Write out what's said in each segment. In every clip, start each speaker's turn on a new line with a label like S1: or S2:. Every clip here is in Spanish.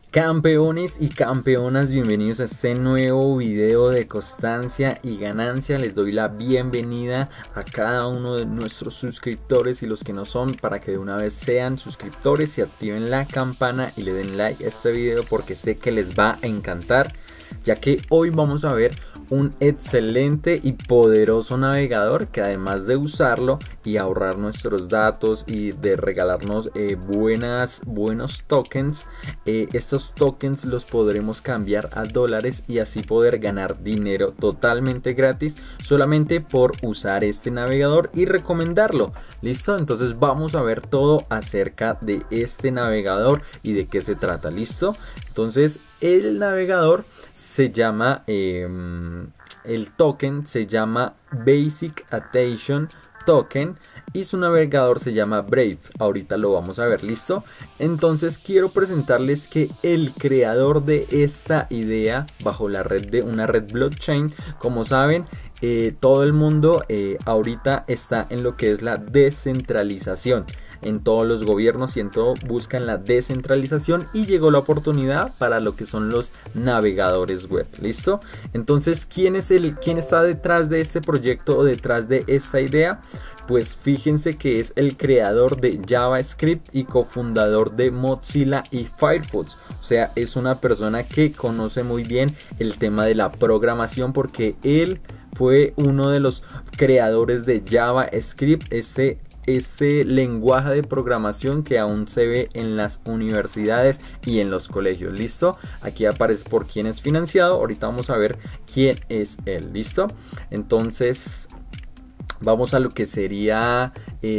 S1: Campeones y campeonas, bienvenidos a este nuevo video de constancia y ganancia. Les doy la bienvenida a cada uno de nuestros suscriptores y los que no son, para que de una vez sean suscriptores y activen la campana y le den like a este video, porque sé que les va a encantar, ya que hoy vamos a ver un excelente y poderoso navegador que, además de usarlo y ahorrar nuestros datos y de regalarnos buenos tokens, estos tokens los podremos cambiar a dólares y así poder ganar dinero totalmente gratis solamente por usar este navegador y recomendarlo. ¿Listo? Entonces vamos a ver todo acerca de este navegador y de qué se trata. ¿Listo? Entonces el navegador se llama, el token se llama Basic Attention Token y su navegador se llama Brave. Ahorita lo vamos a ver. ¿Listo? Entonces quiero presentarles que el creador de esta idea bajo la red de una red blockchain, como saben, todo el mundo ahorita está en lo que es la descentralización. En todos los gobiernos y en todo buscan la descentralización, y llegó la oportunidad para lo que son los navegadores web. ¿Listo? Entonces, ¿quién está detrás de este proyecto o detrás de esta idea? Pues fíjense que es el creador de JavaScript y cofundador de Mozilla y Firefox. O sea, es una persona que conoce muy bien el tema de la programación, porque él fue uno de los creadores de JavaScript, este lenguaje de programación que aún se ve en las universidades y en los colegios. ¿Listo? Aquí aparece por quién es financiado. Ahorita vamos a ver quién es él. ¿Listo? Entonces vamos a lo que sería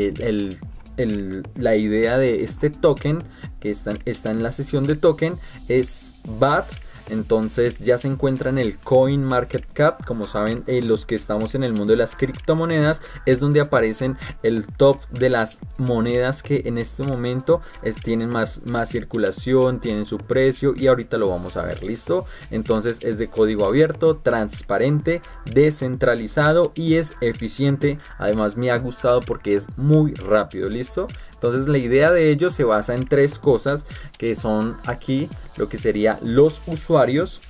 S1: la idea de este token, que está en la sesión de token. Es BAT. Entonces ya se encuentra en el Coin Market Cap. Como saben, los que estamos en el mundo de las criptomonedas, es donde aparecen el top de las monedas que en este momento tienen más circulación, tienen su precio, y ahorita lo vamos a ver. ¿Listo? Entonces es de código abierto, transparente, descentralizado y es eficiente. Además me ha gustado porque es muy rápido. ¿Listo? Entonces la idea de ello se basa en tres cosas, que son aquí lo que sería los usuarios,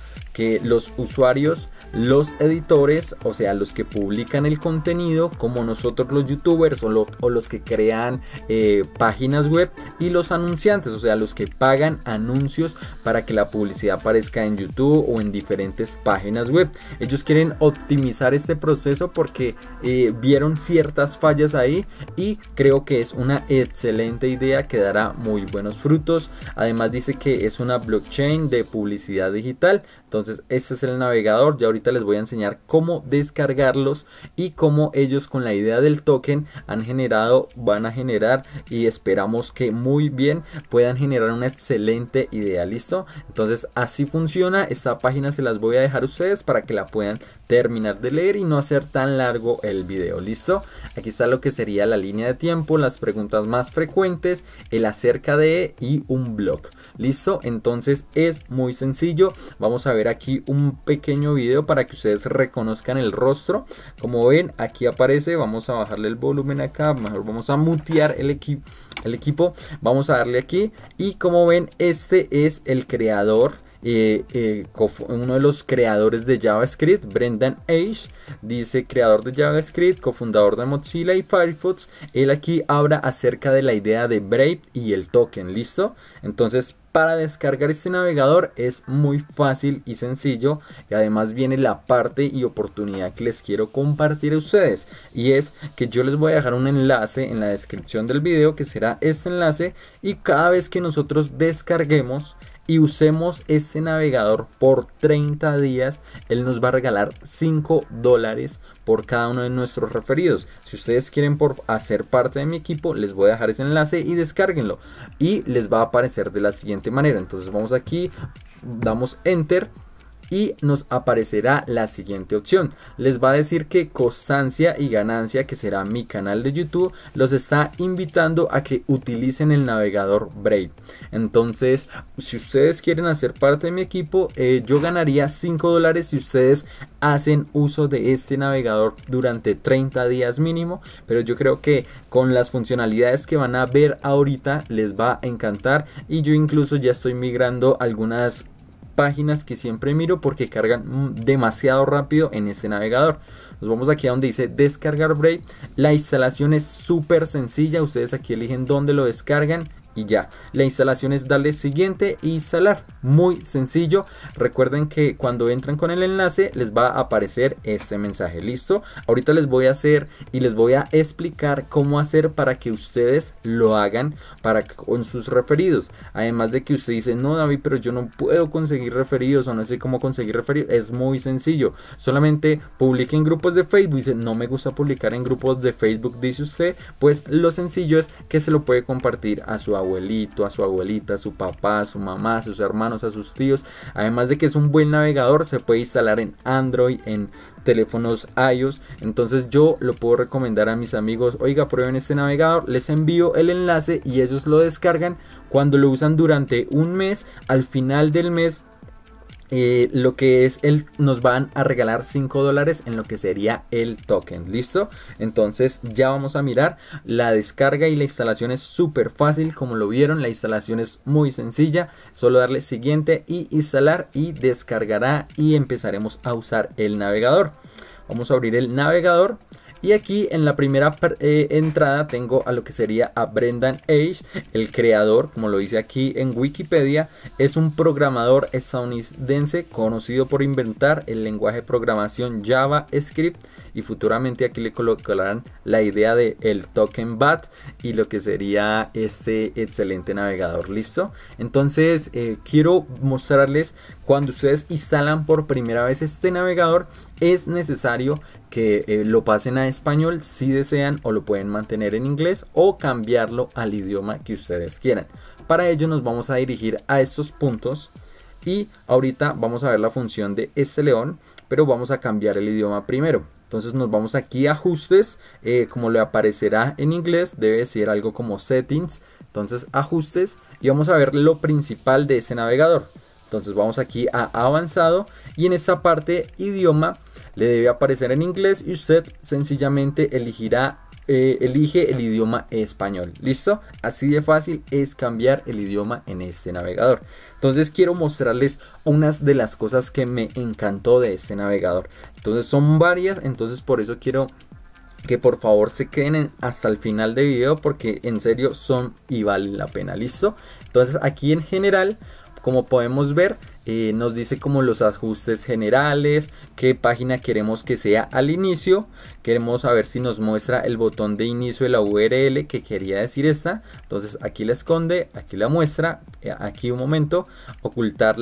S1: los editores, o sea, los que publican el contenido, como nosotros los youtubers o los que crean páginas web, y los anunciantes, o sea, los que pagan anuncios para que la publicidad aparezca en YouTube o en diferentes páginas web. Ellos quieren optimizar este proceso porque vieron ciertas fallas ahí, y creo que es una excelente idea que dará muy buenos frutos. Además dice que es una blockchain de publicidad digital. Entonces este es el navegador. Ya ahorita les voy a enseñar cómo descargarlos y cómo ellos, con la idea del token, van a generar, y esperamos que muy bien puedan generar una excelente idea. ¿Listo? Entonces así funciona. Esta página se las voy a dejar a ustedes para que la puedan terminar de leer y no hacer tan largo el video. ¿Listo? Aquí está lo que sería la línea de tiempo, las preguntas más frecuentes, el acerca de, y un blog. ¿Listo? Entonces es muy sencillo. Vamos a ver aquí un pequeño video para que ustedes reconozcan el rostro. Como ven, aquí aparece. Vamos a bajarle el volumen acá, mejor vamos a mutear el equipo. Vamos a darle aquí, y como ven, este es el creador, uno de los creadores de JavaScript, Brendan Eich. Dice creador de JavaScript, cofundador de Mozilla y Firefox. Él aquí habla acerca de la idea de Brave y el token. ¿Listo? Entonces, para descargar este navegador es muy fácil y sencillo, y además viene la parte y oportunidad que les quiero compartir a ustedes, y es que yo les voy a dejar un enlace en la descripción del video, que será este enlace, y cada vez que nosotros descarguemos y usemos este navegador por 30 días, él nos va a regalar $5 por cada uno de nuestros referidos. Si ustedes quieren hacer parte de mi equipo, les voy a dejar ese enlace y descárguenlo, y les va a aparecer de la siguiente manera. Entonces vamos aquí, damos enter, y nos aparecerá la siguiente opción. Les va a decir que Constancia y Ganancia, que será mi canal de YouTube, los está invitando a que utilicen el navegador Brave. Entonces, si ustedes quieren hacer parte de mi equipo, yo ganaría $5 si ustedes hacen uso de este navegador durante 30 días mínimo, pero yo creo que con las funcionalidades que van a ver ahorita les va a encantar, y yo incluso ya estoy migrando algunas páginas que siempre miro porque cargan demasiado rápido en este navegador. Nos vamos aquí a donde dice descargar Brave. La instalación es súper sencilla, ustedes aquí eligen dónde lo descargan y ya. La instalación es darle siguiente e instalar, muy sencillo. Recuerden que cuando entran con el enlace les va a aparecer este mensaje. Listo, ahorita les voy a hacer y les voy a explicar cómo hacer para que ustedes lo hagan con sus referidos. Además de que usted dice, no David, pero yo no puedo conseguir referidos o no sé cómo conseguir referidos. Es muy sencillo, solamente publique en grupos de Facebook. Dice, no me gusta publicar en grupos de Facebook, dice usted, pues lo sencillo es que se lo puede compartir a su abuelito, a su abuelita, a su papá, a su mamá, a sus hermanos, a sus tíos. Además de que es un buen navegador, se puede instalar en Android, en teléfonos iOS. Entonces yo lo puedo recomendar a mis amigos, oiga, prueben este navegador, les envío el enlace y ellos lo descargan. Cuando lo usan durante un mes, al final del mes lo que es nos van a regalar $5 en lo que sería el token. Listo, entonces ya vamos a mirar la descarga y la instalación. Es súper fácil, como lo vieron. La instalación es muy sencilla, solo darle siguiente y instalar y descargará y empezaremos a usar el navegador. Vamos a abrir el navegador. Y aquí en la primera entrada tengo a lo que sería a Brendan Eich, el creador, como lo dice aquí en Wikipedia. Es un programador estadounidense conocido por inventar el lenguaje de programación JavaScript, y futuramente aquí le colocarán la idea de el token BAT y lo que sería este excelente navegador. Listo, entonces quiero mostrarles cuando ustedes instalan por primera vez este navegador. Es necesario que lo pasen a español si desean, o lo pueden mantener en inglés o cambiarlo al idioma que ustedes quieran. Para ello nos vamos a dirigir a estos puntos y ahorita vamos a ver la función de este león, pero vamos a cambiar el idioma primero. Entonces nos vamos aquí a ajustes, como le aparecerá en inglés debe decir algo como settings. Entonces ajustes y vamos a ver lo principal de este navegador. Entonces vamos aquí a avanzado y en esta parte idioma le debe aparecer en inglés y usted sencillamente elige el idioma español. Listo, así de fácil es cambiar el idioma en este navegador. Entonces quiero mostrarles unas de las cosas que me encantó de este navegador. Entonces son varias, entonces por eso quiero que por favor se queden hasta el final del video, porque en serio son y valen la pena. Listo, entonces aquí en general, como podemos ver, nos dice como los ajustes generales, qué página queremos que sea al inicio. Queremos saber si nos muestra el botón de inicio de la URL, que quería decir esta. Entonces aquí la esconde, aquí la muestra, aquí un momento, ocultar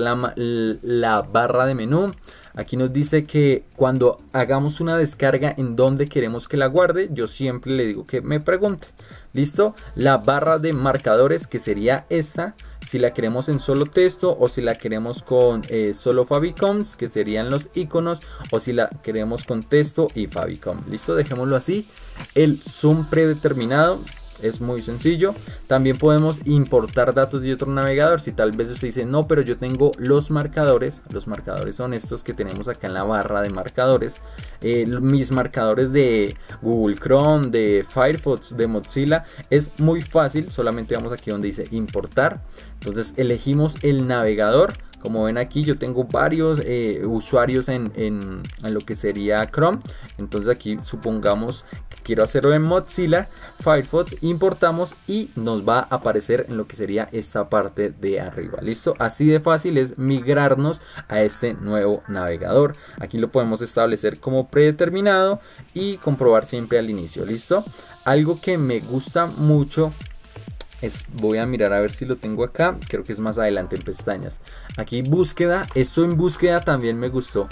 S1: la barra de menú. Aquí nos dice que cuando hagamos una descarga, en dónde queremos que la guarde. Yo siempre le digo que me pregunte. Listo, la barra de marcadores, que sería esta, si la queremos en solo texto o si la queremos con solo favicons, que serían los iconos, o si la queremos con texto y favicon. Listo, dejémoslo así. El zoom predeterminado es muy sencillo. También podemos importar datos de otro navegador. Si tal vez usted dice, no, pero yo tengo los marcadores. Los marcadores son estos que tenemos acá en la barra de marcadores. Mis marcadores de Google Chrome, de Firefox, de Mozilla. Es muy fácil. Solamente vamos aquí donde dice importar. Entonces elegimos el navegador. Como ven aquí, yo tengo varios usuarios en lo que sería Chrome. Entonces aquí supongamos que quiero hacerlo en Mozilla, Firefox, importamos y nos va a aparecer en lo que sería esta parte de arriba. Listo, así de fácil es migrarnos a este nuevo navegador. Aquí lo podemos establecer como predeterminado y comprobar siempre al inicio. Listo, algo que me gusta mucho voy a mirar a ver si lo tengo acá, creo que es más adelante en pestañas. Aquí búsqueda, esto en búsqueda también me gustó,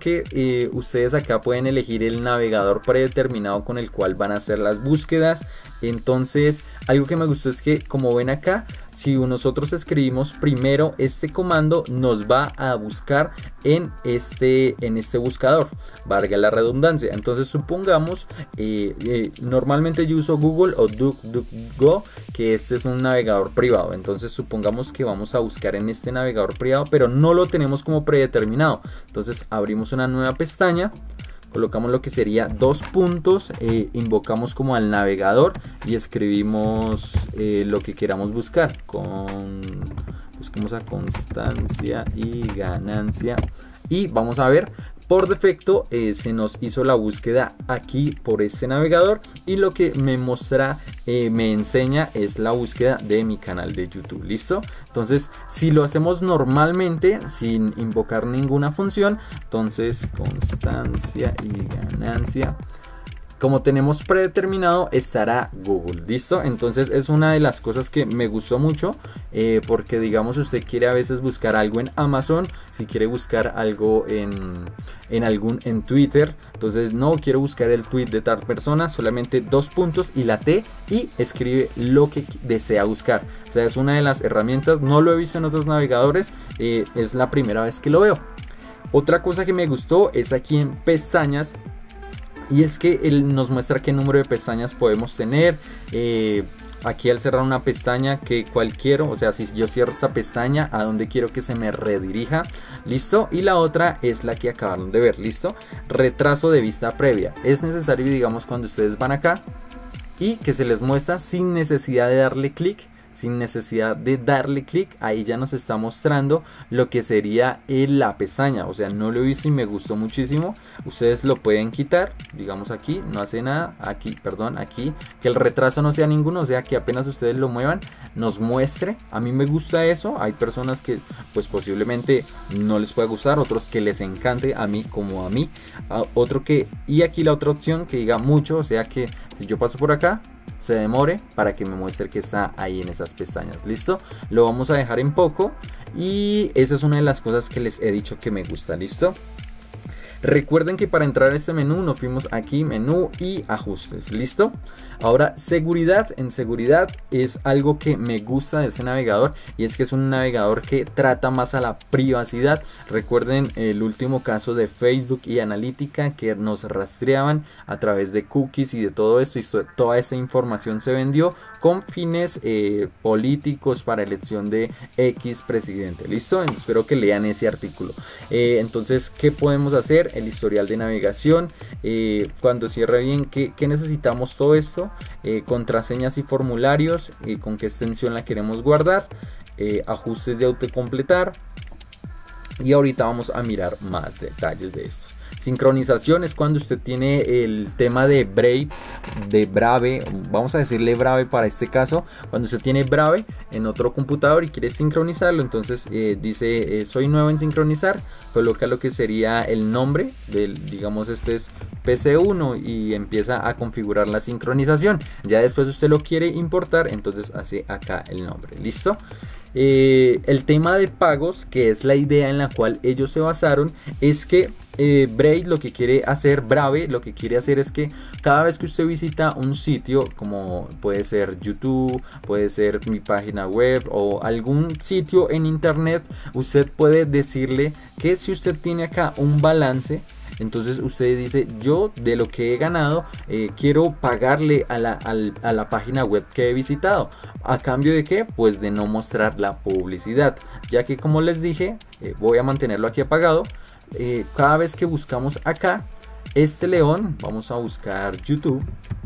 S1: porque ustedes acá pueden elegir el navegador predeterminado con el cual van a hacer las búsquedas. Entonces algo que me gustó es que, como ven acá, si nosotros escribimos primero este comando, nos va a buscar en este buscador, valga la redundancia. Entonces supongamos, normalmente yo uso Google o DuckDuckGo, que este es un navegador privado. Entonces supongamos que vamos a buscar en este navegador privado, pero no lo tenemos como predeterminado. Entonces abrimos una nueva pestaña, colocamos lo que sería dos puntos, invocamos como al navegador y escribimos lo que queramos buscar. Busquemos a constancia y ganancia y vamos a ver. Por defecto se nos hizo la búsqueda aquí por este navegador y lo que me muestra, me enseña es la búsqueda de mi canal de YouTube. ¿Listo? Entonces si lo hacemos normalmente sin invocar ninguna función, entonces constancia y ganancia, como tenemos predeterminado, estará Google. ¿Listo? Entonces es una de las cosas que me gustó mucho, porque digamos usted quiere a veces buscar algo en Amazon, si quiere buscar algo en Twitter, entonces no quiero buscar el tweet de tal persona, solamente dos puntos y la T y escribe lo que desea buscar. O sea, es una de las herramientas, no lo he visto en otros navegadores, es la primera vez que lo veo. Otra cosa que me gustó es aquí en pestañas, y es que él nos muestra qué número de pestañas podemos tener. Aquí al cerrar una pestaña, cuál quiero, o sea, si yo cierro esta pestaña, a dónde quiero que se me redirija. Listo. Y la otra es la que acabaron de ver. Listo. Retraso de vista previa. Es necesario, digamos, cuando ustedes van acá y que se les muestra sin necesidad de darle clic. Ahí ya nos está mostrando lo que sería la pestaña. O sea, no lo he visto y me gustó muchísimo. Ustedes lo pueden quitar, digamos aquí, no hace nada, aquí, perdón, aquí, que el retraso no sea ninguno, o sea, que apenas ustedes lo muevan, nos muestre. A mí me gusta eso. Hay personas que pues posiblemente no les pueda gustar, otros que les encante, a mí como a mí. Y aquí la otra opción que diga mucho, o sea que si yo paso por acá, se demore para que me muestre que está ahí en esas pestañas. Listo, lo vamos a dejar en poco y esa es una de las cosas que les he dicho que me gusta. Listo. Recuerden que para entrar a este menú nos fuimos aquí, menú y ajustes. Listo. Ahora seguridad. En seguridad es algo que me gusta de este navegador, y es que es un navegador que trata más a la privacidad. Recuerden el último caso de Facebook y Analítica, que nos rastreaban a través de cookies y de todo esto, y toda esa información se vendió con fines políticos para elección de X presidente. Listo, espero que lean ese artículo. Entonces, ¿qué podemos hacer? El historial de navegación, cuando cierre bien, ¿qué necesitamos? Todo esto, contraseñas y formularios, con qué extensión la queremos guardar, ajustes de autocompletar, y ahorita vamos a mirar más detalles de esto. Sincronización es cuando usted tiene el tema de Brave, vamos a decirle Brave para este caso. Cuando usted tiene Brave en otro computador y quiere sincronizarlo, entonces dice soy nuevo en sincronizar, coloca lo que sería el nombre digamos este es PC1 y empieza a configurar la sincronización. Ya después usted lo quiere importar, entonces hace acá el nombre. Listo. El tema de pagos, que es la idea en la cual ellos se basaron, es que Brave lo que quiere hacer es que cada vez que usted visita un sitio, como puede ser YouTube, puede ser mi página web o algún sitio en internet, usted puede decirle que si usted tiene acá un balance, entonces usted dice, yo de lo que he ganado quiero pagarle a la página web que he visitado. ¿A cambio de qué? Pues de no mostrar la publicidad, ya que, como les dije, voy a mantenerlo aquí apagado. Cada vez que buscamos acá este león, vamos a buscar YouTube,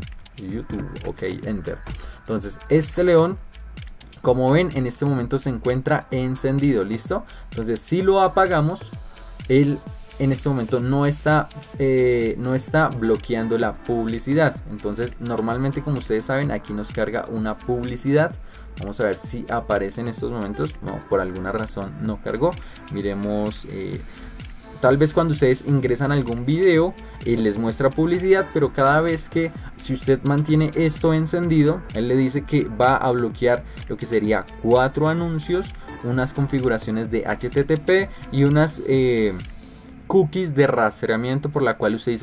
S1: ok, enter. Entonces este león, como ven, en este momento se encuentra encendido. Listo. Entonces si lo apagamos, él en este momento no está bloqueando la publicidad. Entonces normalmente, como ustedes saben, aquí nos carga una publicidad. Vamos a ver si aparece en estos momentos. No, por alguna razón no cargó. Miremos, tal vez cuando ustedes ingresan a algún video les muestra publicidad, pero cada vez que, si usted mantiene esto encendido, él le dice que va a bloquear lo que sería 4 anuncios, unas configuraciones de HTTP y unas cookies de rastreamiento, por la cual usted dice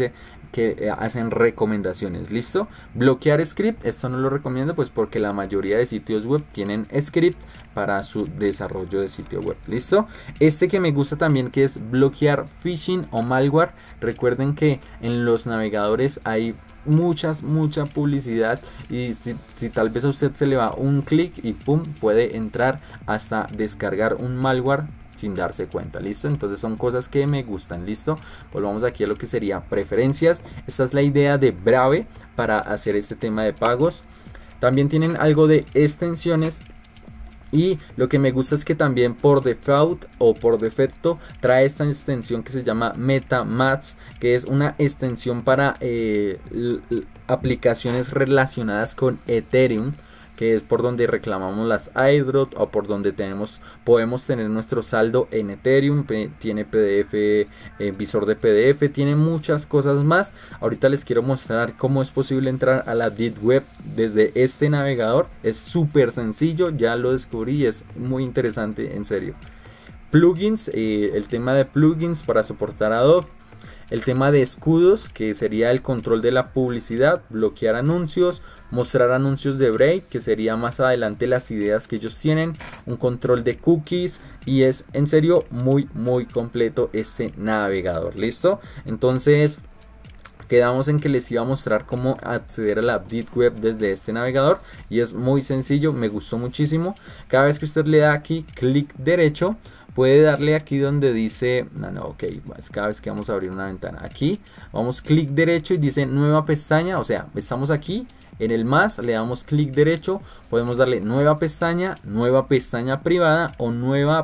S1: que hacen recomendaciones. ¿Listo? Bloquear script, esto no lo recomiendo pues porque la mayoría de sitios web tienen script para su desarrollo de sitio web. ¿Listo? Este que me gusta también, que es bloquear phishing o malware. Recuerden que en los navegadores hay mucha publicidad, y si tal vez a usted se le va un clic y pum, puede entrar hasta descargar un malware sin darse cuenta. ¿Listo? Entonces son cosas que me gustan. ¿Listo? Volvamos aquí a lo que sería preferencias. Esta es la idea de Brave para hacer este tema de pagos. También tienen algo de extensiones. Y lo que me gusta es que también por default o por defecto trae esta extensión que se llama MetaMask, que es una extensión para aplicaciones relacionadas con Ethereum, que es por donde reclamamos las airdrop o por donde podemos tener nuestro saldo en Ethereum. Tiene PDF, visor de PDF, tiene muchas cosas más. Ahorita les quiero mostrar cómo es posible entrar a la Deep Web desde este navegador. Es súper sencillo, ya lo descubrí y es muy interesante, en serio. Plugins, el tema de plugins para soportar Adobe. El tema de escudos, que sería el control de la publicidad, bloquear anuncios, mostrar anuncios de Brave, que sería más adelante las ideas que ellos tienen, un control de cookies, y es en serio muy completo este navegador. ¿Listo? Entonces quedamos en que les iba a mostrar cómo acceder a la Deep Web desde este navegador, y es muy sencillo, me gustó muchísimo. Cada vez que usted le da aquí clic derecho, puede darle aquí donde dice, ok, es cada vez que vamos a abrir una ventana. Aquí vamos clic derecho y dice nueva pestaña, o sea, estamos aquí en el más, le damos clic derecho, podemos darle nueva pestaña privada o nueva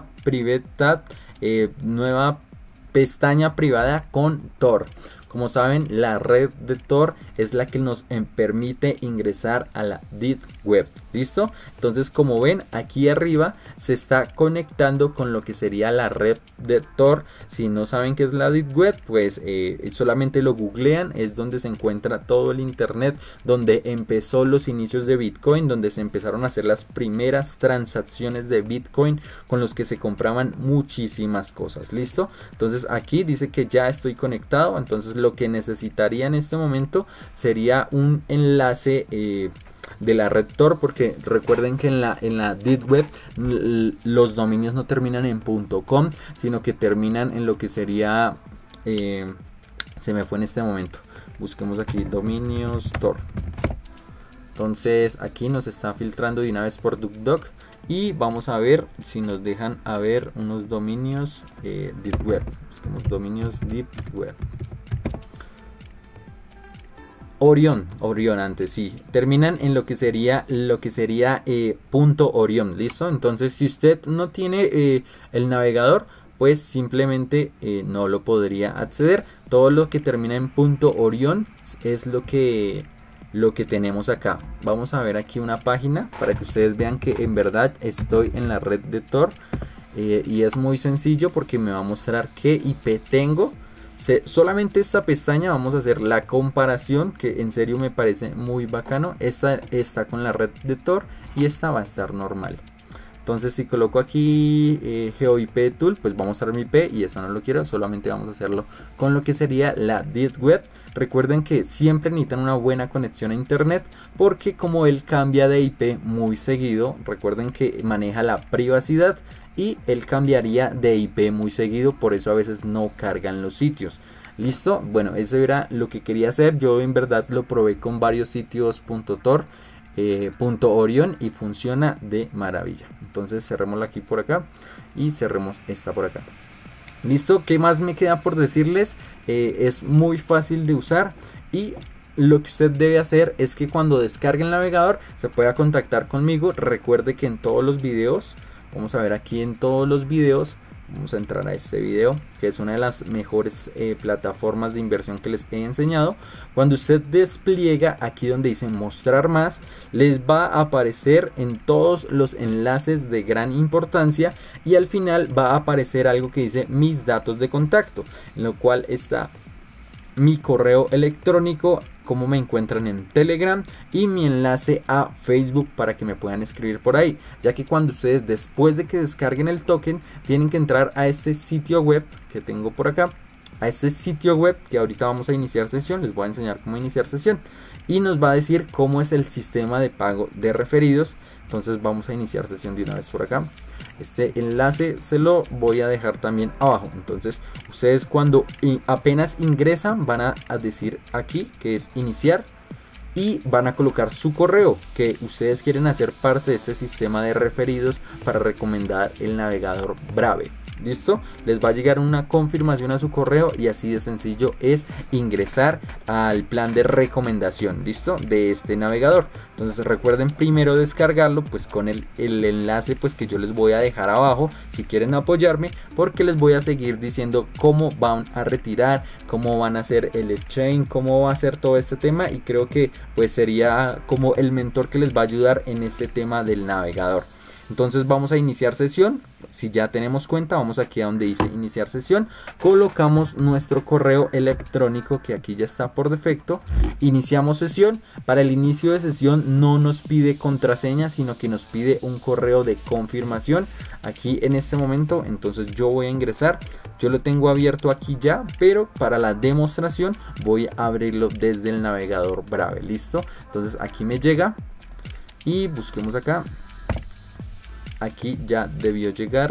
S1: nueva pestaña privada con Tor. Como saben, la red de Tor es la que nos permite ingresar a la Deep Web. ¿Listo? Entonces, como ven, aquí arriba se está conectando con lo que sería la red de Tor. Si no saben qué es la Deep Web, pues solamente lo googlean. Es donde se encuentra todo el internet, donde empezó los inicios de Bitcoin, donde se empezaron a hacer las primeras transacciones de Bitcoin con los que se compraban muchísimas cosas. ¿Listo? Entonces aquí dice que ya estoy conectado. Entonces lo que necesitaría en este momento sería un enlace de la red Tor, porque recuerden que en la Deep Web los dominios no terminan en .com, sino que terminan en lo que sería, se me fue en este momento, busquemos aquí dominios Tor. Entonces aquí nos está filtrando de una vez por DuckDuck y vamos a ver si nos dejan a ver unos dominios Deep Web. Busquemos dominios Deep Web. Orion antes, sí, terminan en lo que sería .orion. ¿Listo? Entonces si usted no tiene el navegador, pues simplemente no lo podría acceder. Todo lo que termina en .orion es lo que tenemos acá. Vamos a ver aquí una página para que ustedes vean que en verdad estoy en la red de Tor, y es muy sencillo porque me va a mostrar qué IP tengo. Solamente esta pestaña vamos a hacer la comparación, que en serio me parece muy bacano. Esta está con la red de Tor y esta va a estar normal. Entonces si coloco aquí GeoIP Tool, pues vamos a mostrar mi IP y eso no lo quiero, solamente vamos a hacerlo con lo que sería la Deep Web. Recuerden que siempre necesitan una buena conexión a internet, porque como él cambia de IP muy seguido, recuerden que maneja la privacidad y él cambiaría de IP muy seguido, por eso a veces no cargan los sitios. ¿Listo? Bueno, eso era lo que quería hacer. Yo en verdad lo probé con varios sitios .tor, .orion y funciona de maravilla. Entonces cerrémosla aquí por acá y cerremos esta por acá. Listo, ¿qué más me queda por decirles? Es muy fácil de usar, y lo que usted debe hacer es que cuando descargue el navegador se pueda contactar conmigo. Recuerde que en todos los videos, vamos a ver aquí en todos los videos, vamos a entrar a este video, que es una de las mejores plataformas de inversión que les he enseñado. Cuando usted despliega aquí donde dice mostrar más, les va a aparecer en todos los enlaces de gran importancia, y al final va a aparecer algo que dice mis datos de contacto, en lo cual está mi correo electrónico, cómo me encuentran en Telegram y mi enlace a Facebook para que me puedan escribir por ahí, ya que cuando ustedes después de que descarguen el token tienen que entrar a este sitio web que tengo por acá, a este sitio web que ahorita vamos a iniciar sesión. Les voy a enseñar cómo iniciar sesión y nos va a decir cómo es el sistema de pago de referidos. Entonces vamos a iniciar sesión de una vez por acá. Este enlace se lo voy a dejar también abajo. Entonces ustedes cuando apenas ingresan van a decir aquí que es iniciar y van a colocar su correo que ustedes quieren hacer parte de este sistema de referidos para recomendar el navegador Brave. ¿Listo? Les va a llegar una confirmación a su correo y así de sencillo es ingresar al plan de recomendación, ¿listo? De este navegador. Entonces recuerden primero descargarlo pues con el enlace pues que yo les voy a dejar abajo si quieren apoyarme, porque les voy a seguir diciendo cómo van a retirar, cómo van a hacer el exchange, cómo va a ser todo este tema, y creo que pues sería como el mentor que les va a ayudar en este tema del navegador. Entonces vamos a iniciar sesión. Si ya tenemos cuenta, vamos aquí a donde dice iniciar sesión, colocamos nuestro correo electrónico que aquí ya está por defecto, iniciamos sesión. Para el inicio de sesión no nos pide contraseña, sino que nos pide un correo de confirmación aquí en este momento. Entonces yo voy a ingresar, yo lo tengo abierto aquí ya, pero para la demostración voy a abrirlo desde el navegador Brave. Listo, entonces aquí me llega y busquemos acá. Aquí ya debió llegar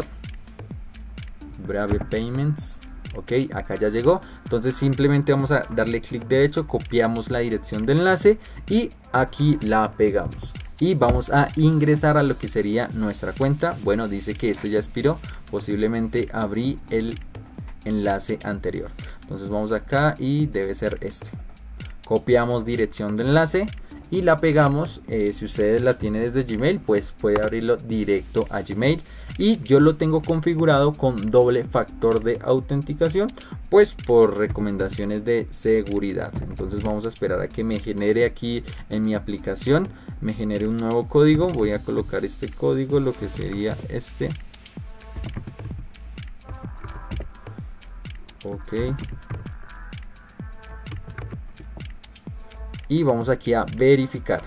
S1: Brave Payments. Ok, acá ya llegó. Entonces simplemente vamos a darle clic derecho, copiamos la dirección de enlace y aquí la pegamos. Y vamos a ingresar a lo que sería nuestra cuenta. Bueno, dice que este ya expiró. Posiblemente abrí el enlace anterior. Entonces vamos acá y debe ser este. Copiamos dirección de enlace y la pegamos. Si ustedes la tienen desde Gmail, pues puede abrirlo directo a Gmail, y yo lo tengo configurado con doble factor de autenticación pues por recomendaciones de seguridad. Entonces vamos a esperar a que me genere aquí en mi aplicación, me genere un nuevo código. Voy a colocar este código, lo que sería este. Ok, y vamos aquí a verificar.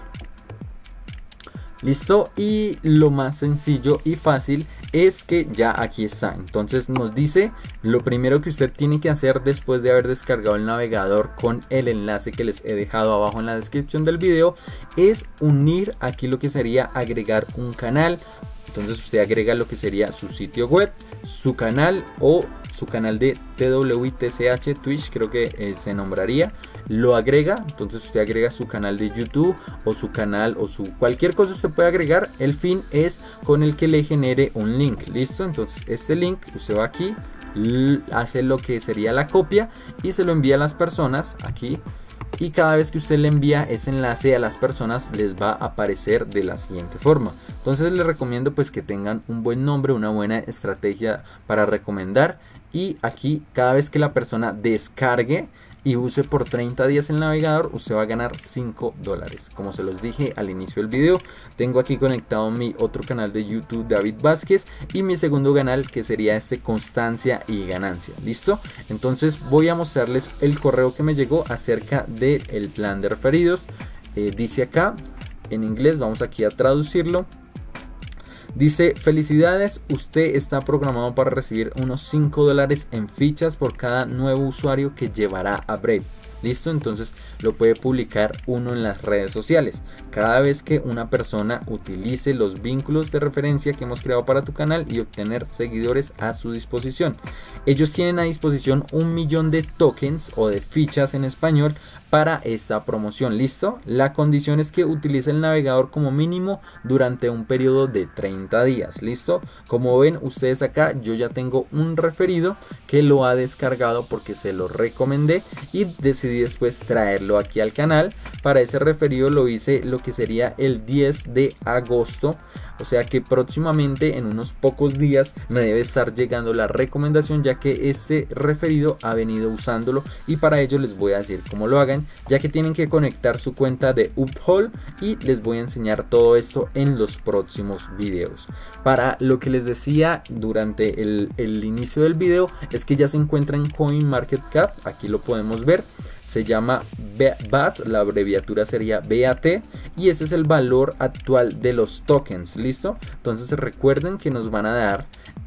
S1: Listo, y lo más sencillo y fácil es que ya aquí está. Entonces nos dice lo primero que usted tiene que hacer después de haber descargado el navegador con el enlace que les he dejado abajo en la descripción del video, es unir aquí lo que sería agregar un canal. Entonces usted agrega lo que sería su sitio web, su canal o su canal de TWITCH, Twitch creo que se nombraría, lo agrega. Entonces usted agrega su canal de YouTube o su canal o su cualquier cosa usted puede agregar. El fin es con el que le genere un link. Listo, entonces este link usted va aquí, hace lo que sería la copia y se lo envía a las personas aquí. Y cada vez que usted le envía ese enlace a las personas les va a aparecer de la siguiente forma. Entonces les recomiendo pues que tengan un buen nombre, una buena estrategia para recomendar. Y aquí cada vez que la persona descargue y use por 30 días el navegador, usted va a ganar $5. Como se los dije al inicio del video, tengo aquí conectado mi otro canal de YouTube, David Vázquez, y mi segundo canal que sería este, Constancia y Ganancia. Listo, entonces voy a mostrarles el correo que me llegó acerca del plan de referidos. Dice acá en inglés, vamos aquí a traducirlo. Dice: felicidades, usted está programado para recibir unos $5 en fichas por cada nuevo usuario que llevará a Brave. Listo, entonces lo puede publicar uno en las redes sociales. Cada vez que una persona utilice los vínculos de referencia que hemos creado para tu canal y obtener seguidores a su disposición. Ellos tienen a disposición 1 millón de tokens o de fichas en español para esta promoción. Listo, la condición es que utilice el navegador como mínimo durante un periodo de 30 días. Listo, como ven ustedes acá, yo ya tengo un referido que lo ha descargado porque se lo recomendé y decidí después traerlo aquí al canal. Para ese referido lo hice lo que sería el 10 de agosto. O sea que próximamente en unos pocos días me debe estar llegando la recomendación, ya que este referido ha venido usándolo, y para ello les voy a decir cómo lo hagan, ya que tienen que conectar su cuenta de Uphold y les voy a enseñar todo esto en los próximos videos. Para lo que les decía durante el inicio del video es que ya se encuentra en CoinMarketCap, aquí lo podemos ver. Se llama BAT, la abreviatura sería BAT, y ese es el valor actual de los tokens. ¿Listo? Entonces recuerden que nos van a dar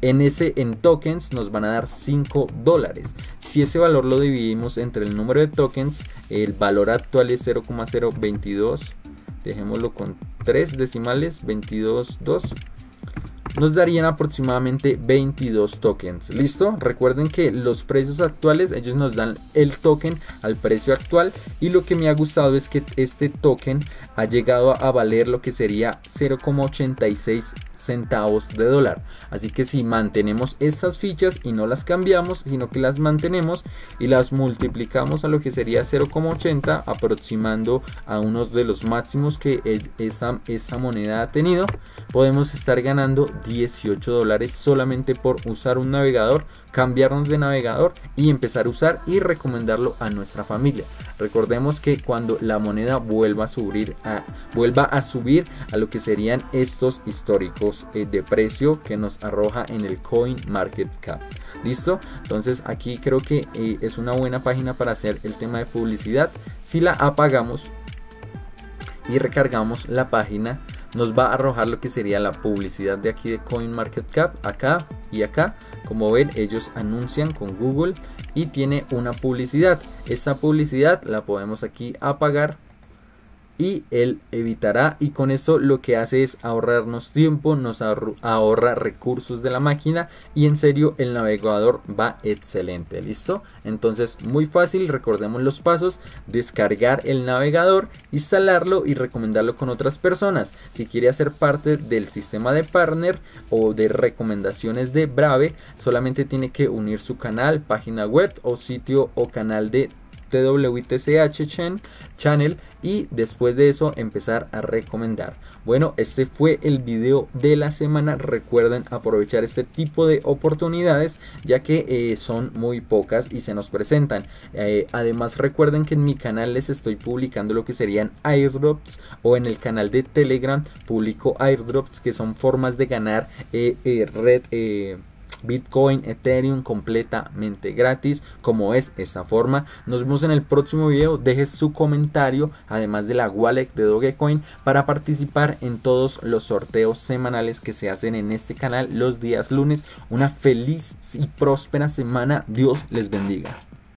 S1: en tokens nos van a dar $5. Si ese valor lo dividimos entre el número de tokens, el valor actual es 0,022, dejémoslo con 3 decimales, 22.2, nos darían aproximadamente 22 tokens. ¿Listo? Recuerden que los precios actuales, ellos nos dan el token al precio actual, y lo que me ha gustado es que este token ha llegado a valer lo que sería 0,86 centavos de dólar. Así que si mantenemos estas fichas y no las cambiamos, sino que las mantenemos y las multiplicamos a lo que sería 0,80, aproximando a unos de los máximos que esta moneda ha tenido, podemos estar ganando $18 solamente por usar un navegador, cambiarnos de navegador y empezar a usar y recomendarlo a nuestra familia. Recordemos que cuando la moneda vuelva a subir a lo que serían estos históricos de precio que nos arroja en el CoinMarketCap. ¿Listo? Entonces aquí creo que es una buena página para hacer el tema de publicidad. Si la apagamos y recargamos la página, nos va a arrojar lo que sería la publicidad de aquí de CoinMarketCap, acá y acá. Como ven, ellos anuncian con Google y tiene una publicidad. Esta publicidad la podemos aquí apagar y él evitará, y con eso lo que hace es ahorrarnos tiempo, nos ahorra recursos de la máquina, y en serio el navegador va excelente. ¿Listo? Entonces muy fácil, recordemos los pasos: descargar el navegador, instalarlo y recomendarlo con otras personas. Si quiere hacer parte del sistema de partner o de recomendaciones de Brave, solamente tiene que unir su canal, página web o sitio o canal de TWITCH channel, y después de eso empezar a recomendar. Bueno, este fue el video de la semana. Recuerden aprovechar este tipo de oportunidades, ya que son muy pocas y se nos presentan. Además, recuerden que en mi canal les estoy publicando lo que serían airdrops, o en el canal de Telegram publico airdrops, que son formas de ganar Bitcoin, Ethereum completamente gratis, como es esta forma. Nos vemos en el próximo video. Deje su comentario, además de la wallet de Dogecoin, para participar en todos los sorteos semanales que se hacen en este canal los días lunes. Una feliz y próspera semana. Dios les bendiga.